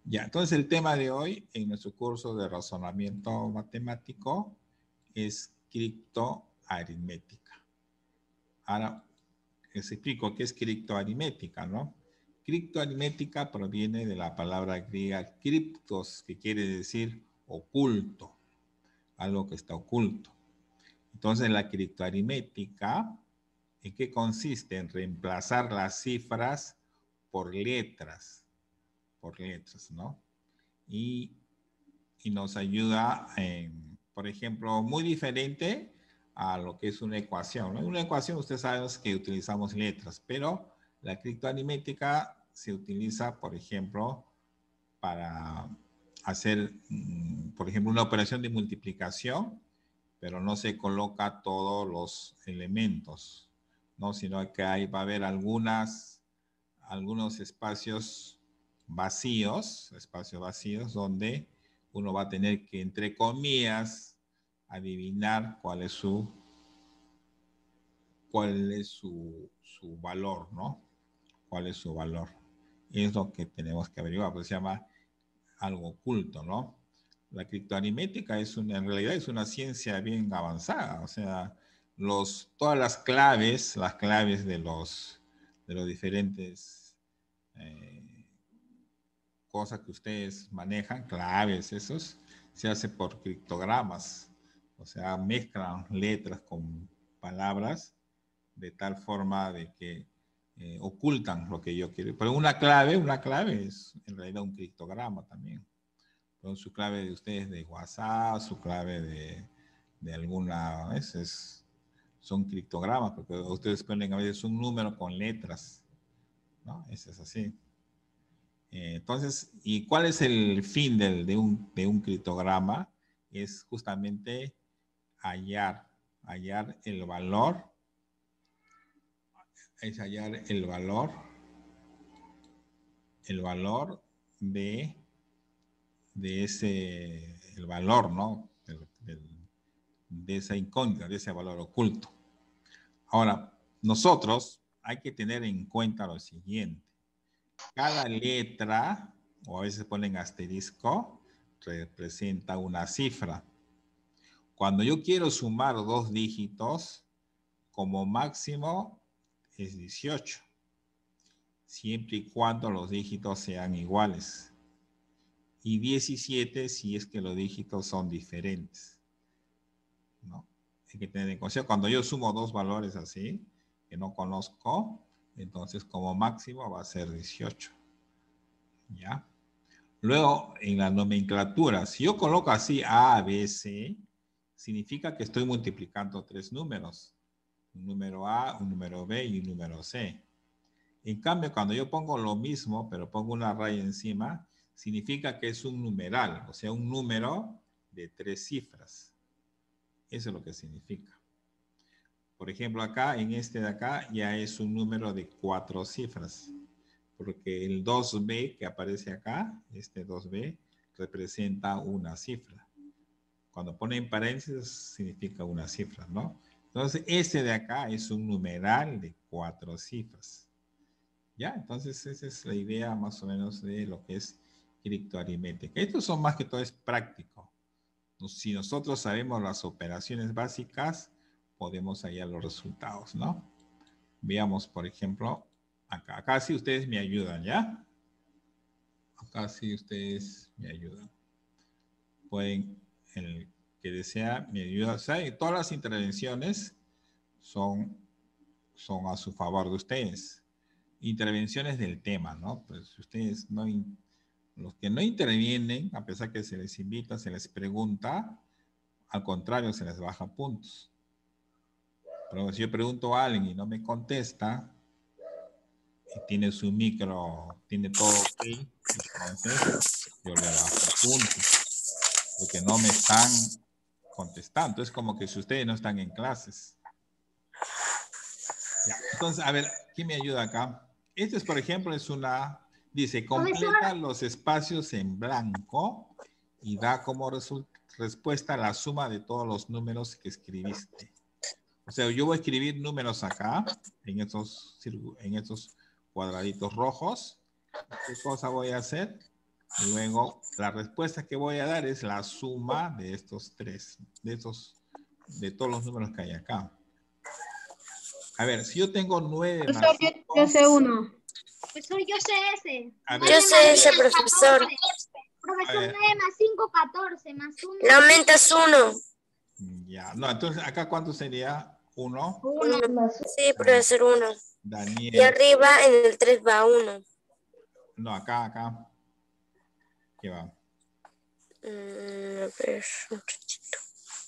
Ya, entonces el tema de hoy en nuestro curso de razonamiento matemático es criptoaritmética. Ahora les explico qué es criptoaritmética, ¿no? Criptoaritmética proviene de la palabra griega criptos, que quiere decir oculto, algo que está oculto. Entonces la criptoaritmética, ¿en qué consiste? En reemplazar las cifras por letras, ¿no? Y nos ayuda, por ejemplo, muy diferente a lo que es una ecuación, ¿no? En una ecuación ustedes saben que utilizamos letras, pero la criptoaritmética se utiliza, por ejemplo, para hacer, por ejemplo, una operación de multiplicación, pero no se coloca todos los elementos, ¿no? Sino que ahí va a haber algunos espacios vacíos donde uno va a tener que, entre comillas, adivinar cuál es su valor, ¿no? ¿Cuál es su valor? Es lo que tenemos que averiguar, pues se llama algo oculto, ¿no? La criptoaritmética en realidad es una ciencia bien avanzada, o sea, todas las claves de los diferentes cosas que ustedes manejan, claves, esos, se hace por criptogramas. O sea, mezclan letras con palabras de tal forma de que ocultan lo que yo quiero. Pero una clave es en realidad un criptograma también. Pero su clave de ustedes de WhatsApp, su clave de alguna, son criptogramas, porque ustedes ponen a veces un número con letras, ¿no? Eso es así. Entonces, ¿y cuál es el fin de un criptograma? Es justamente hallar el valor, es hallar el valor el valor, ¿no? De esa incógnita, de ese valor oculto. Ahora, nosotros hay que tener en cuenta lo siguiente. Cada letra, o a veces ponen asterisco, representa una cifra. Cuando yo quiero sumar dos dígitos, como máximo es 18, siempre y cuando los dígitos sean iguales. Y 17 si es que los dígitos son diferentes, ¿no? Hay que tener en cuenta, cuando yo sumo dos valores así, que no conozco, entonces como máximo va a ser 18, ¿ya? Luego, en la nomenclatura, si yo coloco así A, B, C, significa que estoy multiplicando tres números. Un número A, un número B y un número C. En cambio, cuando yo pongo lo mismo, pero pongo una raya encima, significa que es un numeral, o sea, un número de tres cifras. Eso es lo que significa. Por ejemplo, acá, en este de acá, ya es un número de 4 cifras. Porque el 2B que aparece acá, este 2B, representa una cifra. Cuando pone en paréntesis, significa una cifra, ¿no? Entonces, este de acá es un numeral de 4 cifras. ¿Ya? Entonces, esa es la idea más o menos de lo que es criptoaritmética. Estos son más que todo es práctico. Si nosotros sabemos las operaciones básicas, podemos hallar los resultados, ¿no? Veamos, por ejemplo, acá. Acá sí ustedes me ayudan, ¿ya? Acá sí ustedes me ayudan. Pueden, el que desea, me ayuda. O sea, todas las intervenciones son a su favor de ustedes. Intervenciones del tema, ¿no? Pues si ustedes no, los que no intervienen, a pesar que se les invita, se les pregunta, al contrario, se les baja puntos. Pero si yo pregunto a alguien y no me contesta, y tiene su micro, tiene todo ok, entonces yo le bajo puntos, porque no me están contestando. Es como que si ustedes no están en clases. Ya. Entonces, a ver, ¿quién me ayuda acá? Este es, por ejemplo, dice, completa los espacios en blanco y da como respuesta la suma de todos los números que escribiste. O sea, yo voy a escribir números acá, en estos cuadraditos rojos. ¿Qué cosa voy a hacer? Luego, la respuesta que voy a dar es la suma de estos tres, de todos los números que hay acá. A ver, si yo tengo 9 más Profesor, 5, yo sé uno. Profesor, yo sé ese. A ver. Nueve Yo más sé ese, cinco, profesor. 14. Profesor, A ver. 9 más 5, 14, más 1. Le aumentas 1. Ya, no, entonces acá ¿cuánto sería? 1. Sí, profesor, 1. Y Daniel. arriba en el 3 va 1. No, acá. ¿Qué va? A ver, un ratito.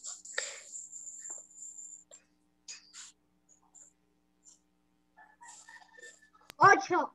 8.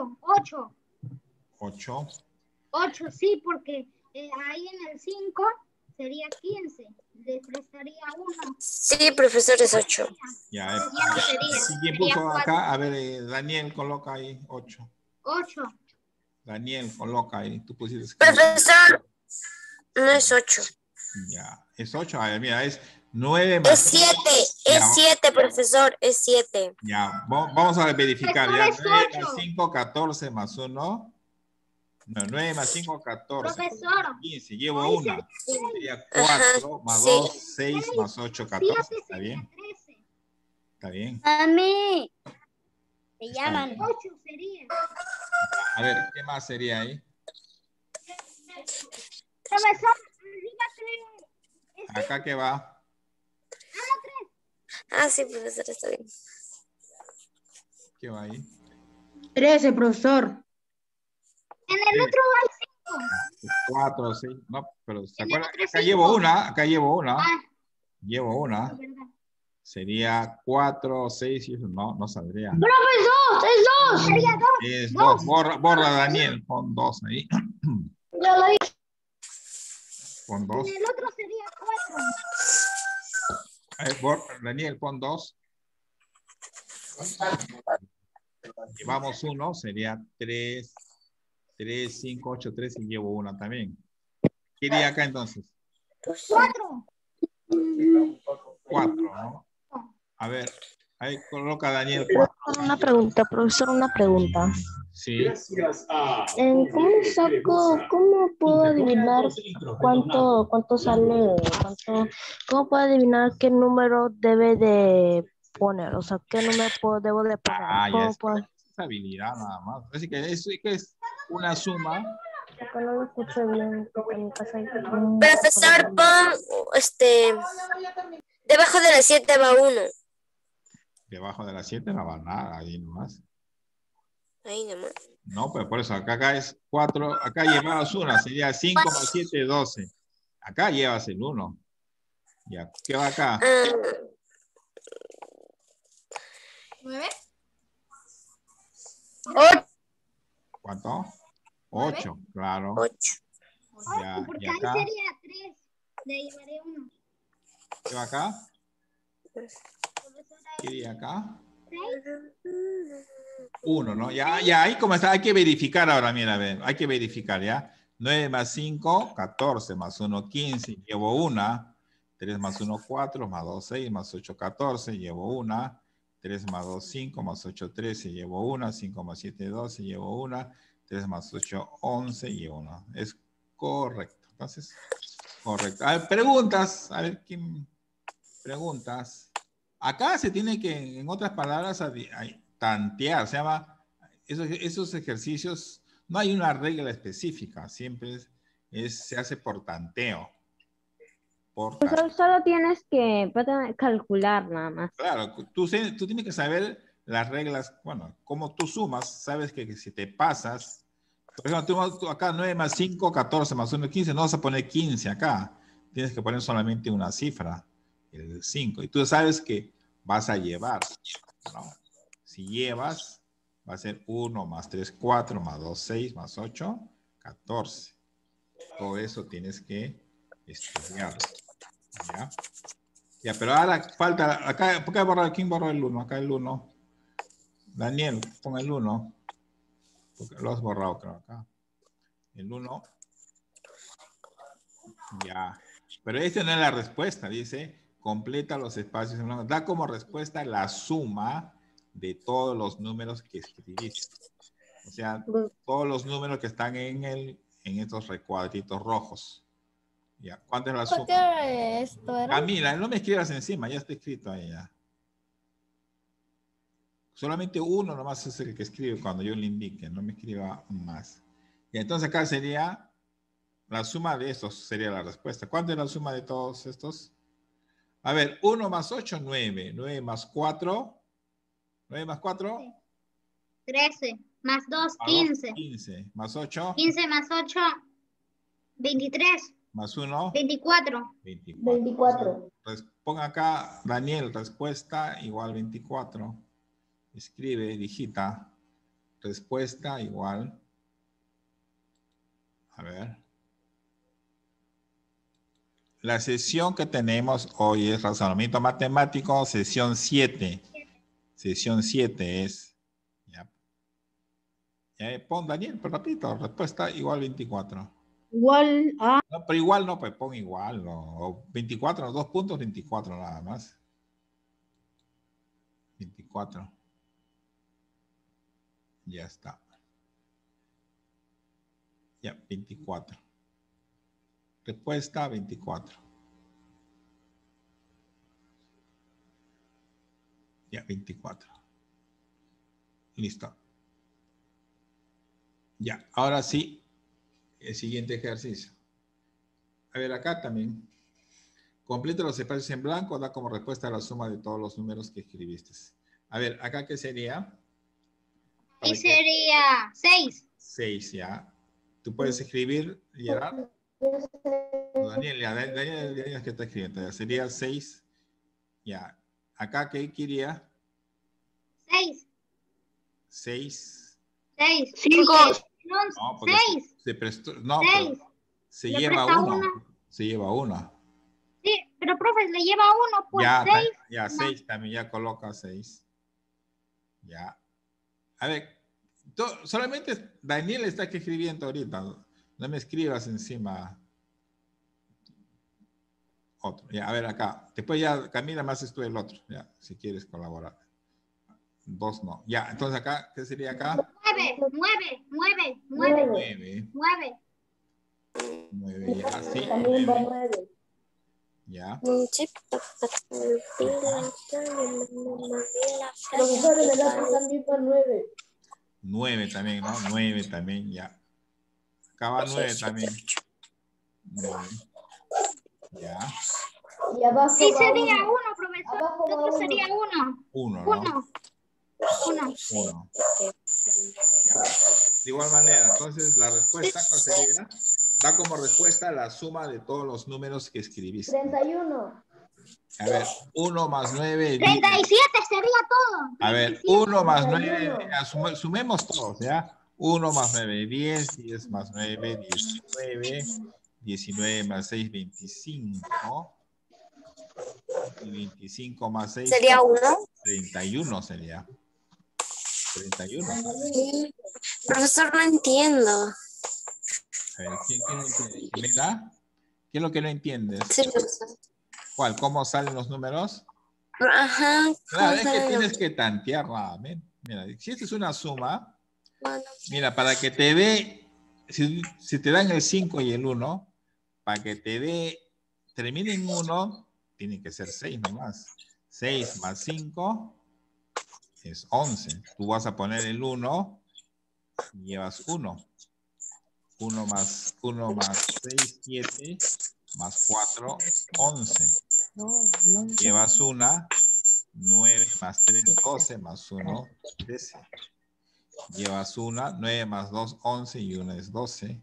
8, sí, porque ahí en el 5 sería 15. Le prestaría 1. Sí, profesor, es 8. Ya, Ya no sería. ¿quién Sería puso 4. acá? A ver, Daniel, coloca ahí 8. 8. Daniel, coloca ahí. Tú pusiste. Profesor, no es 8. Ya, es 8. A ver, mira, es 9 más Es 7. Ya, Es 7, profesor, es 7. Ya, vamos a verificar. Ya, Profesor, 9 es más 8. 5, 14 más 1. No, 9 más 5, 14. Profesor. 15, llevo Ahí una. Sería Ajá, 4 más sí. 2, 6 más 8, 14. 7 ¿Está sería bien? 13. ¿Está bien? Mami. Te Está llaman. bien. 8 sería. A ver, ¿qué más sería ahí? Profesor, arriba 3. ¿Acá qué va? Ah, sí, profesor, está bien. ¿Qué va ahí? 13, profesor. En el otro hay 5. 4, 6. No, pero ¿se En el acuerdan? otro Acá 5. llevo una. Acá llevo una. Ah, Llevo una. es verdad. Sería 4, 6 y eso. No saldría. Profesor, es 2. Sería 2. Es 2. Borra Daniel. Pon 2 ahí. Ya lo dije. Pon 2. En el otro sería 4. Daniel, pon 2. Llevamos 1. Sería 3, 5, 8, 3 y llevo una también. ¿Qué iría acá entonces? 4. 4, ¿no? A ver, ahí coloca Daniel 4. Una pregunta, profesor, una pregunta. Sí. ¿Cómo puedo adivinar cuánto sale, cómo puedo adivinar qué número debe de poner? O sea, qué número debo de poner. Ya es habilidad nada más. Así que es una suma. Porque no lo escucho bien, porque en mi casa hay Profesor, pon, debajo de la 7 va 1. Debajo de la 7 no va nada, ahí nomás. Ahí nomás. No, pues por eso acá es 4. Acá llevabas una, sería 5 más 7, 12. Acá llevas el 1. Ya, ¿qué va acá? 9. ¿Cuánto? 8, claro. 8. Ya, Porque y ahí acá, sería 3. Le llevaré 1. ¿qué va acá? Profesora, ¿Qué iría acá? 6. 1, ¿no? Ya, ahí como está, hay que verificar ahora, mira, a ver, hay que verificar, ¿ya? 9 más 5, 14, más 1, 15, llevo una. 3 más 1, 4, más 2, 6, más 8, 14, llevo una. 3 más 2, 5, más 8, 13, llevo una. 5 más 7, 12, llevo una. 3 más 8, 11, llevo una. Es correcto. Entonces, correcto. A ver, preguntas. A ver, ¿quién? Preguntas. Acá se tiene que, en otras palabras, tantear. Se llama, esos ejercicios, no hay una regla específica. Siempre se hace por tanteo. Solo tienes que calcular nada más. Claro, tú tienes que saber las reglas, bueno, como tú sumas, sabes que si te pasas, por ejemplo, tú acá 9 más 5, 14 más 1, 15, no vas a poner 15 acá, tienes que poner solamente una cifra, el 5, y tú sabes que vas a llevar, ¿no? Si llevas, va a ser 1 más 3, 4, más 2, 6, más 8, 14. Todo eso tienes que estudiar, ¿ya? Ya, pero ahora falta, acá, ¿por qué borrar? ¿Quién borró el 1? Acá el 1. Daniel, pon el 1. Porque lo has borrado, creo, acá. El 1. Ya. Pero esta no es la respuesta, dice, completa los espacios en blanco. Da como respuesta la suma de todos los números que escribiste. O sea, todos los números que están en en estos recuadritos rojos. Ya, ¿cuánto es la suma? ¿Qué esto era? Camila, no me escribas encima, ya está escrito ahí ya. Solamente uno nomás es el que escribe cuando yo le indique, no me escriba más. Y entonces acá sería la suma de estos, sería la respuesta. ¿Cuánto es la suma de todos estos? A ver, 1 más 8, 9. 9 más 4. 9 más 4. 13. Más 2, Más 15. 2, 15. Más 8. 15 más 8, 23. Más 1. 24. 24. Ponga acá, Daniel, respuesta igual 24. Escribe, digita. Respuesta igual. A ver. La sesión que tenemos hoy es razonamiento matemático, sesión 7. Sesión 7 es. Ya. Pon Daniel, pero repito, respuesta igual 24. Igual a No, pero igual no, pues pon igual. No. O 24, 2 puntos, 24 nada más. 24. Ya está. Ya, 24. Respuesta 24. Ya, 24. Listo. Ya, ahora sí, el siguiente ejercicio. A ver, acá también. Completa los espacios en blanco, da como respuesta la suma de todos los números que escribiste. A ver, acá ¿qué sería? Y sería 6. 6, ya. ¿Tú puedes escribir, Gerard? Daniel, ya, Daniel es que está escribiendo. Ya, sería 6. Ya. Acá, ¿qué quería? 6. 6. 6. 5. No, porque 6. se prestó. No, 6. pero se Le lleva presta 1. uno. Se lleva 1. Sí, pero profe, le lleva 1, pues Ya, 6. ya 6 también, ya coloca 6. Ya. A ver, solamente Daniel está aquí escribiendo ahorita. No me escribas encima otro. Ya, a ver acá. Después ya, Camila, más esto el otro. Ya, si quieres colaborar. 2 no. Ya, entonces acá, ¿qué sería acá? 9, 9, 9, 9, 9. 9. 9, ya, sí. También va 9. 9. Ya. Profesor, en el otro también va 9. 9 también, ¿no? 9 también, ya. Acá va 9 también. 9. Ya. Y abajo Sí va sería 1. 1, profesor. Abajo El va otro 1. sería 1. 1, ¿no? 1. 1. 1. Ya. De igual manera, entonces la respuesta, ¿cuál sería? Da como respuesta la suma de todos los números que escribiste. 31. A ver, 1 más 9, 10. 37 sería todo. A ver, 1 más 9, sumemos todos, ¿ya? 1 más 9, 10, 10 más 9, 19, 19 más 6, 25, y 25 más 6, ¿Sería 1? 31 sería. 31. Profesor, no entiendo. A ver, ¿quién no entiende? ¿Jimena? ¿Qué es lo que no entiendes? Sí, profesor. ¿Cuál? ¿Cómo salen los números? Ajá. Claro, es que tienes que tantear nuevamente. Mira, si esta es una suma, mira, para que te dé, si te dan el 5 y el 1, para que te dé, termine en 1, tiene que ser 6 nomás. 6 más 5 es 11. Tú vas a poner el 1 y llevas 1. 1 más 6, 7, más 4, 11. Llevas 1, 9 más 3, 12, más 1, 13. Llevas 1, 9 más 2, 11 y 1 es 12.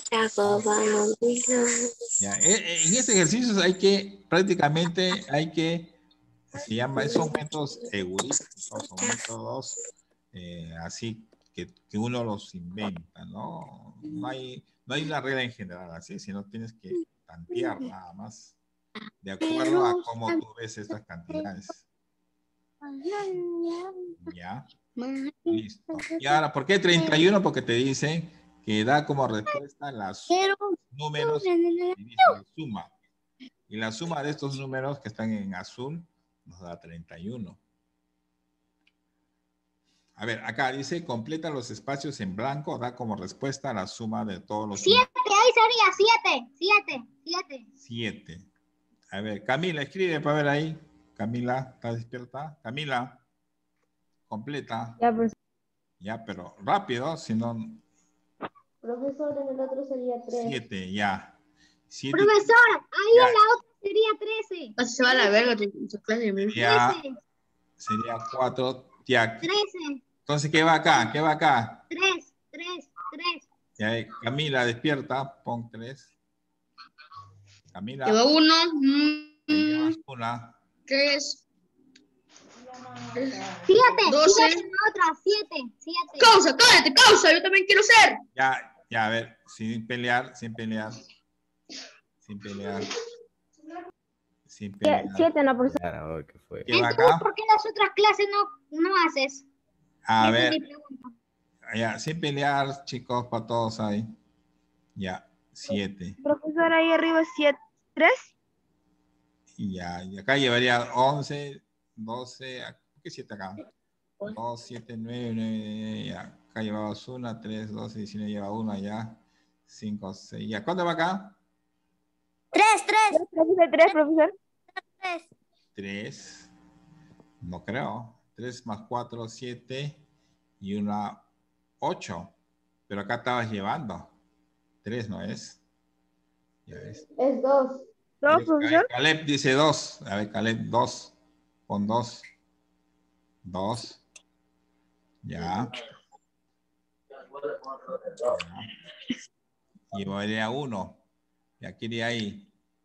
Ya, en este ejercicio prácticamente hay que, son métodos heurísticos, son métodos así que uno los inventa, ¿no? No hay una regla en general así, sino tienes que tantear nada más, de acuerdo a cómo tú ves estas cantidades. Ya, listo. Y ahora, ¿por qué 31? Porque te dicen que da como respuesta los números que dice la suma. Y la suma de estos números que están en azul nos da 31. A ver, acá dice, completa los espacios en blanco, da como respuesta la suma de todos los 7, ahí sería 7. 7. A ver, Camila, escribe para ver ahí. Camila, ¿estás despierta? Camila, completa. Ya, profesor. Ya, pero rápido, si no, Profesor, en el otro sería 3. 7, ya. 7 Profesor, ahí ya. en la otra sería 13. Se va a la verga tu clase. Ya 13. sería 4. Ya. 13. Entonces, ¿qué va acá? ¿Qué va acá? 3. Ya, Camila, despierta, pon 3. Camila, Lleva 1, te llevas una. 3, 7. 12. 7 en la otra. 7. Causa, cállate, causa, yo también quiero ser. Ya, a ver, sin pelear. 7 no, profesor. Claro, ¿qué fue? ¿Qué va Entonces, acá? ¿por qué las otras clases no haces? A Esa es ver, mi pregunta. ya, sin pelear, chicos, para todos ahí. Ya, 7. Profesor, ahí arriba es 3. Y ya, y acá llevaría 11, 12, ¿por qué 7 acá? 2, 7, 9, 9, ya. Acá llevabas 1, 3, 12, 19, lleva 1 ya. 5, 6, ya. ¿Cuánto va acá? 3. 3, profesor. 3. No creo. 3 más 4, 7 y 1, 8. Pero acá estabas llevando. 3 no es. Ya ves. Es 2. 2, A ver, profesor. Caleb dice 2. A ver, Caleb, 2. Pon 2. 2. Ya. Llevaría 1. Ya quería ahí.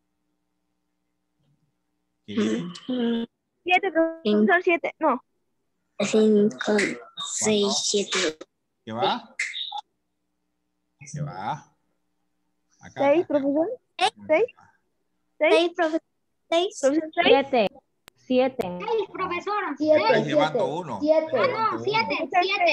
7, profesor, 7. No. 5, 6, 7. ¿Qué va? ¿Qué va? Acá. 6, profesor. 6. 6, profesor. 6. 7. 7. 6, profesora. 7. Estás llevando 1. 7. Ah, no, 7.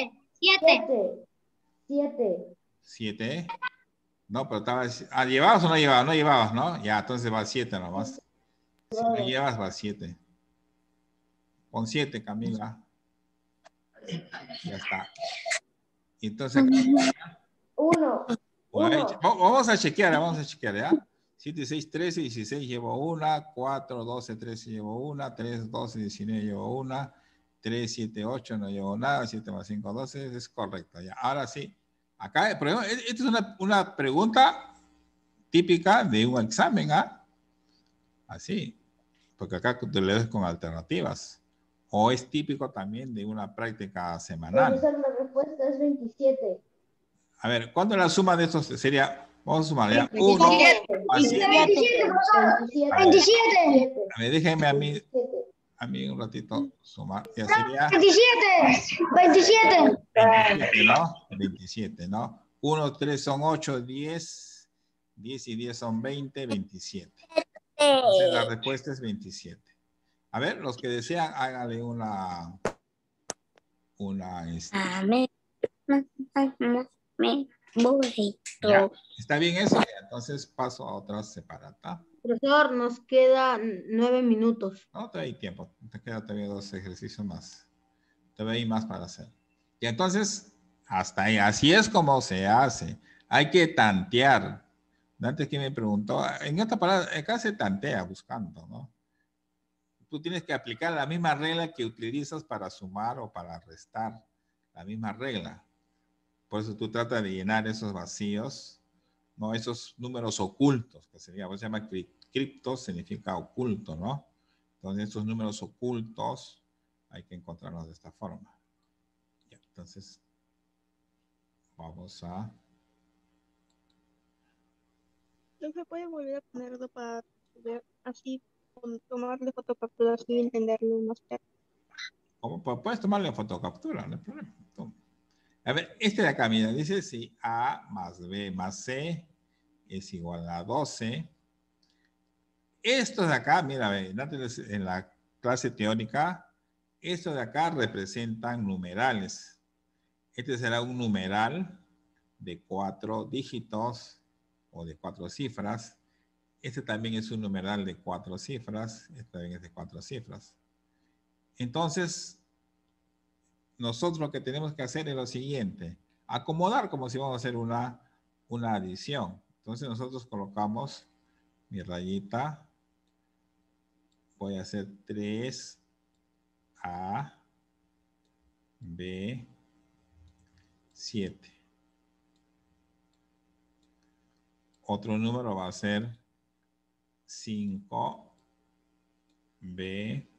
7. No, pero estaba... ¿llevabas o no llevabas? No llevabas, ¿no? Ya, entonces va 7 nomás. Si no llevas, va 7. Pon 7, Camila. Ya está. Y entonces... 1. Vamos a chequear, ¿ya? 7, 6, 13, 16 llevo 1, 4, 12, 13 llevo 1, 3, 12, 19 llevo 1, 3, 7, 8 no llevo nada, 7 más 5, 12, es correcto. Ya. Ahora sí, acá, por ejemplo, esta es una pregunta típica de un examen, ¿ah? Así, porque acá te lees con alternativas. O es típico también de una práctica semanal. Profesor, la respuesta es 27. A ver, ¿cuándo la suma de estos sería? Vamos a sumar ya. 1 más 7. 27. A ver, déjenme a mí un ratito sumar. Ya sería 27. 27, ¿no? 27, ¿no? 1, 3 son 8, 10. 10 y 10 son 20, 27. Entonces la respuesta es 27. A ver, los que desean, háganle una ¿ya? ¿Está bien eso? Entonces paso a otra separata. Profesor, nos quedan 9 minutos. No, todavía hay tiempo. Te quedan todavía 2 ejercicios más. Todavía hay más para hacer. Y entonces, hasta ahí. Así es como se hace. Hay que tantear. Antes que me preguntó, en esta palabra, acá se tantea buscando, ¿no? Tú tienes que aplicar la misma regla que utilizas para sumar o para restar. La misma regla. Por eso tú tratas de llenar esos vacíos, ¿no? Esos números ocultos, que sería, pues se llama cripto, significa oculto, ¿no? Entonces, estos números ocultos hay que encontrarlos de esta forma. Ya, entonces, vamos a... ¿No se puede volver a ponerlo para ver así, tomarle fotocaptura así y entenderlo más claro? ¿Cómo? Puedes tomarle fotocaptura, no hay problema. Toma. A ver, este de acá, mira, dice si A más B más C es igual a 12. Estos de acá, mira, en la clase teórica, estos de acá representan numerales. Este será un numeral de 4 dígitos o de 4 cifras. Este también es un numeral de 4 cifras. Este también es de 4 cifras. Entonces, nosotros lo que tenemos que hacer es lo siguiente. Acomodar como si vamos a hacer una adición. Entonces nosotros colocamos mi rayita. Voy a hacer 3A, B, 7. Otro número va a ser 5B,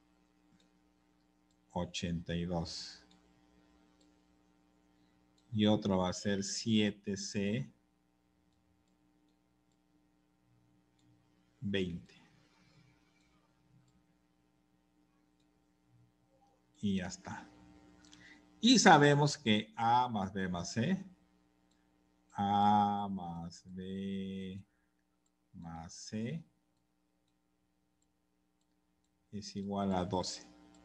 82. Y otro va a ser 7C, 20. Y ya está. Y sabemos que A más B más C, A más B más C es igual a 12.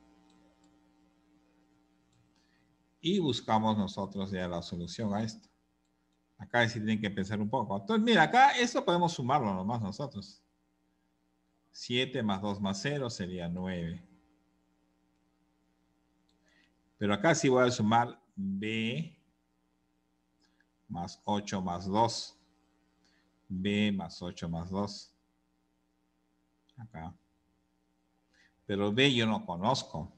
Y buscamos nosotros ya la solución a esto. Acá sí tienen que pensar un poco. Entonces, mira, acá esto podemos sumarlo nomás nosotros. 7 más 2 más 0 sería 9. Pero acá sí voy a sumar B más 8 más 2. B más 8 más 2. Acá. Pero B yo no conozco.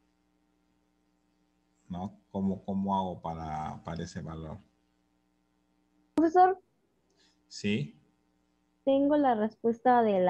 ¿No? ¿Cómo hago para ese valor? Profesor, ¿Sí? tengo la respuesta del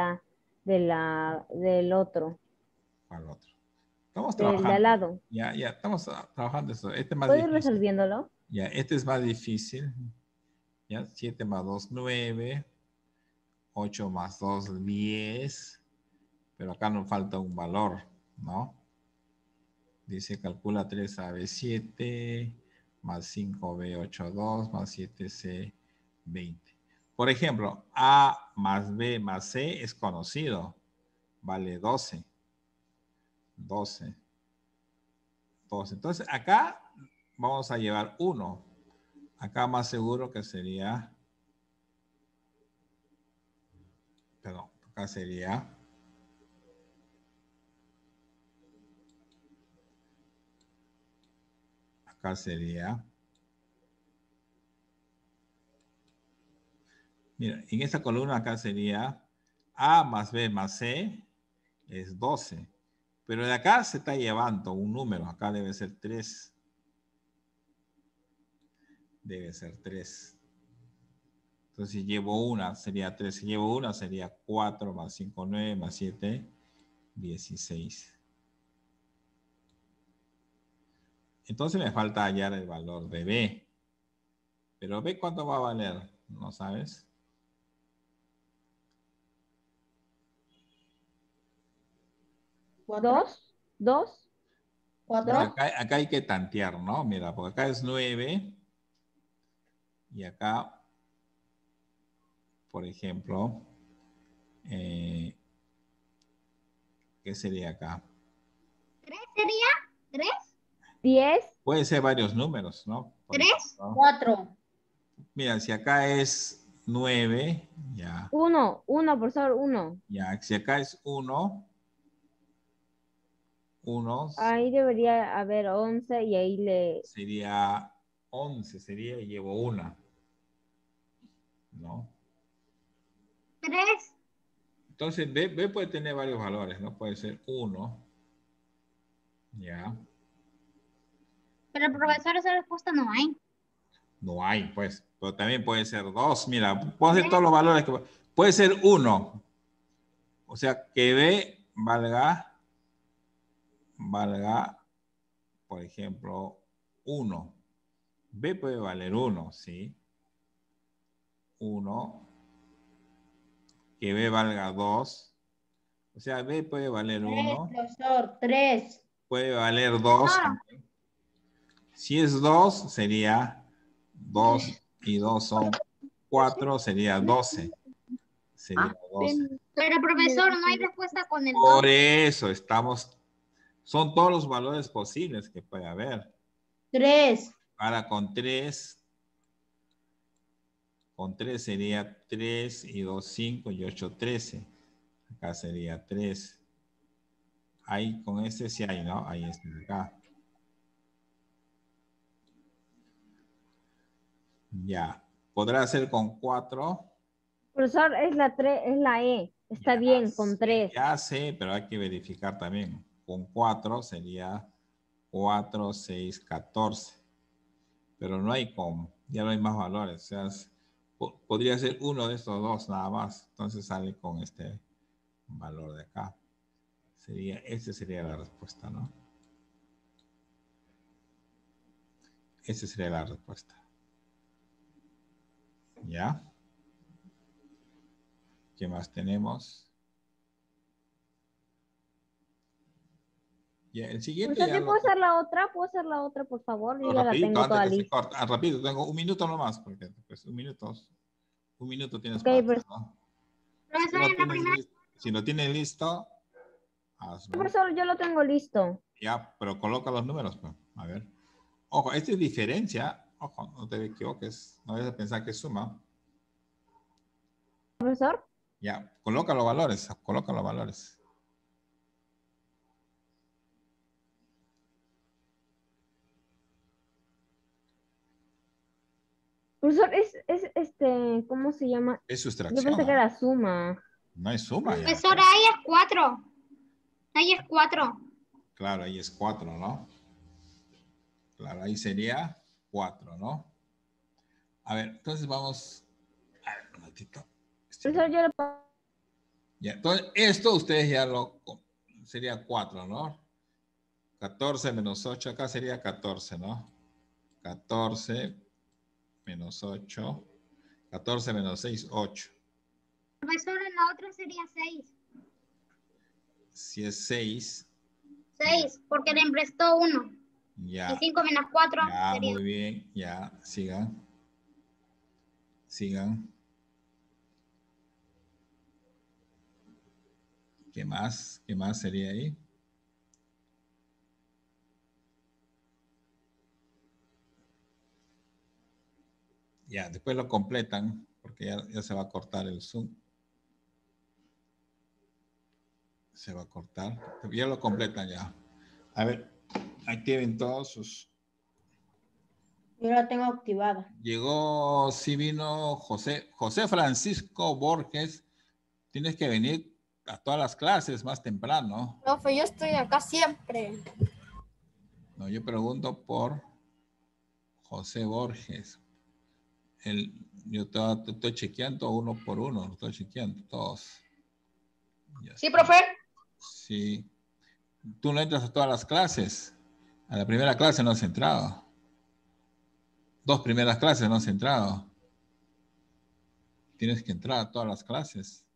otro, ¿Cuál otro? Estamos del de al trabajando. lado. Ya, estamos trabajando eso. Este es más ¿Puedo ir difícil. resolviéndolo? Ya, este es más difícil. Ya, 7 más 2, 9. 8 más 2, 10. Pero acá nos falta un valor, ¿no? Dice, calcula 3AB7 más 5B82 más 7C20. Por ejemplo, A más B más C es conocido. Vale 12. 12. Entonces, acá vamos a llevar 1. Acá más seguro que sería... Perdón, acá sería... Acá sería... Mira, en esta columna acá sería A más B más C es 12. Pero de acá se está llevando un número. Acá debe ser 3. Debe ser 3. Entonces si llevo una sería 3. Si llevo una sería 4 más 5, 9 más 7, 16. Entonces me falta hallar el valor de B. Pero B, ¿cuánto va a valer? ¿No sabes? ¿Dos? Acá hay que tantear, ¿no? Mira, porque acá es 9. Y acá, por ejemplo, ¿qué sería acá? 3 sería 3. 10. Puede ser varios números, ¿no? Por 3. ejemplo, 4. mira, si acá es 9, ya. 1, profesor, 1. Ya, si acá es 1, Ahí debería haber 11 y ahí le... sería 11, sería y llevo una. ¿No? 3. Entonces, B puede tener varios valores, ¿no? Puede ser 1. Ya. Pero profesor, esa respuesta no hay. No hay, pues. Pero también puede ser 2. Mira, puedo hacer todos los valores que... Puede ser 1. O sea, que B valga, por ejemplo, 1. B puede valer 1, ¿sí? 1. Que B valga 2. O sea, B puede valer 1. Profesor, 3. Puede valer 2. Si es 2, sería 2 y 2 son 4, sería 12. Sería 12. Pero profesor, no hay respuesta con el 2. Por eso estamos... Son todos los valores posibles que puede haber. 3. Ahora con 3 sería 3 y 2, 5 y 8, 13. Acá sería 3. Ahí con este sí hay, ¿no? Ahí está acá. Ya. Podrá ser con 4. Profesor, es la E. Está Ya bien, sé, con 3. Ya sé, pero hay que verificar también. Con 4 sería 4, 6, 14. Pero no hay con, ya no hay más valores. O sea, podría ser uno de estos dos nada más. Entonces sale con este valor de acá. Esta sería la respuesta, ¿no? Esa sería la respuesta. ¿Ya? ¿Qué más tenemos? Ya, el siguiente Profesor, ya ¿sí lo... puedo hacer la otra? ¿Puedo hacer la otra, por favor? Yo ya la Rapidito, tengo antes toda que se lista. corte. Rapidito, tengo un minuto nomás, porque pues, un minuto tienes Ok, para hacer, profesor, ¿no? Profesor, en la primera. Si lo tienes listo, hazlo. profesor, yo lo tengo listo. Ya, pero coloca los números, pues. A ver. Ojo, esta es diferencia. Ojo, no te equivoques. No debes pensar que es suma. Profesor, Ya, coloca los valores. Coloca los valores. profesor, ¿cómo se llama? Es Yo sustracción, pensé que ¿ah? era suma. No es suma ya. Profesor, ahí es 4. Ahí es 4. Claro, ahí es 4, ¿no? Claro, ahí sería 4, ¿no? A ver, entonces vamos... A ver, un ratito. Profesor, yo le Ya, entonces, esto ustedes ya lo... Sería 4, ¿no? 14 menos 8, acá sería 14, ¿no? 14 menos 8. 14 menos 6, 8. Profesor, en la otra sería 6. Si es 6, 6, porque le emprestó 1. ya. Y 5 menos 4 Ya, sería. muy bien. Ya, sigan. Sigan. ¿Qué más? ¿Qué más sería ahí? Ya, después lo completan, porque ya se va a cortar el Zoom. Se va a cortar. Ya lo completan ya. A ver, activen todos sus... Yo la tengo activada. Llegó, sí vino José Francisco Borges. Tienes que venir a todas las clases más temprano. Profe, yo estoy acá siempre. No, yo pregunto por José Borges. Yo estoy chequeando uno por uno, estoy chequeando todos. Ya Sí, está. profe. Sí. Tú no entras a todas las clases. A la primera clase no has entrado. 2 primeras clases no has entrado. Tienes que entrar a todas las clases.